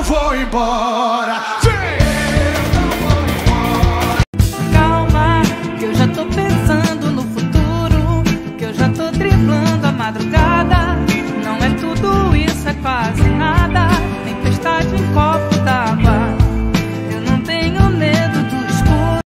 vou embora. Calma, que eu já tô pensando no futuro, que eu já tô driblando a madrugada. Não é tudo isso, é quase nada. Tempestade em copo d'água. Eu não tenho medo do escuro.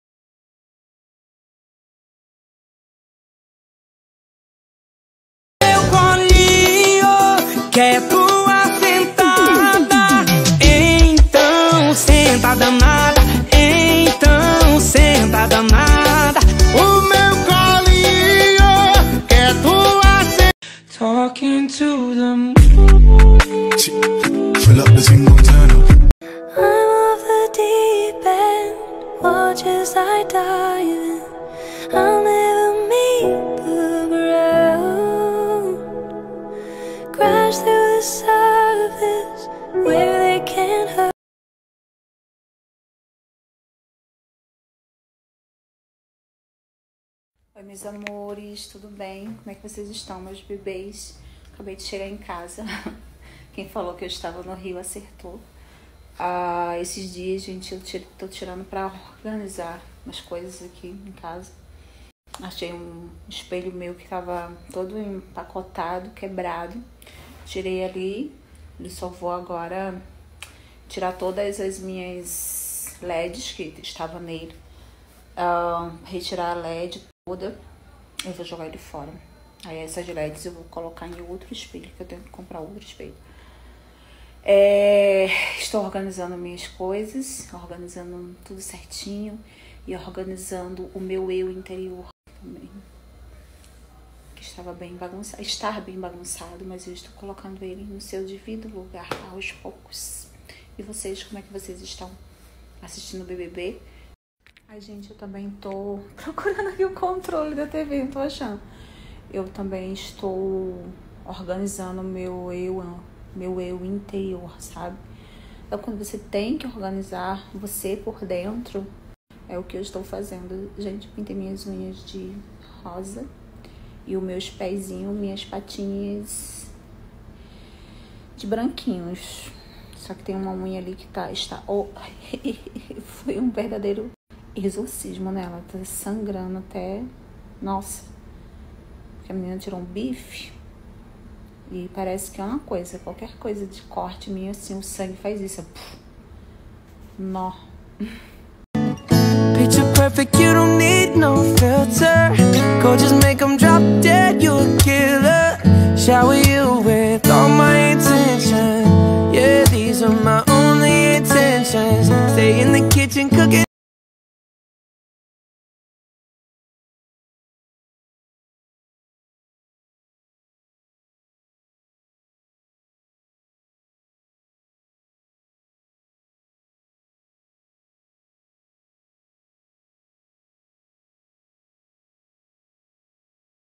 Meu colinho, quer tua sentada. Então senta danada. Então senta danada. O meu colinho quer tua sentada. Talking to the moon. Fill up the single turn up. I'm off the deep end, watch as I dive in. I'll never meet the ground. Crash through the surface where they can't hurt. Oi, meus amores, tudo bem? Como é que vocês estão, meus bebês? Acabei de chegar em casa. Quem falou que eu estava no Rio acertou. Esses dias, gente, eu tô tirando pra organizar umas coisas aqui em casa. Achei um espelho meu que tava todo empacotado, quebrado. Tirei ali. Eu só vou agora tirar todas as minhas LEDs que estavam nele. Retirar a LED toda. Eu vou jogar ele fora. Aí essas LEDs eu vou colocar em outro espelho, que eu tenho que comprar outro espelho. Estou organizando minhas coisas, organizando tudo certinho e organizando o meu eu interior também, que estava bem bagunçado, estar bem bagunçado, mas eu estou colocando ele no seu devido lugar aos poucos. E vocês, como é que vocês estão assistindo o BBB? Ai, gente, eu também tô procurando aqui o controle da TV, não tô achando. Eu também estou organizando o meu eu interior, sabe? Então, quando você tem que organizar você por dentro, é o que eu estou fazendo. Gente, pintei minhas unhas de rosa e os meus pezinhos, minhas patinhas de branquinhos. Só que tem uma unha ali que foi um verdadeiro exorcismo nela. Tá sangrando até... Nossa. Porque a menina tirou um bife. E parece que é uma coisa. Qualquer coisa de corte minha, assim, o sangue faz isso. Nó. Picture perfect, you don't need no filter. Go just make them drop dead, you a killer. Shower you with all my attention. Yeah, these are my only intentions. Stay in the kitchen cooking.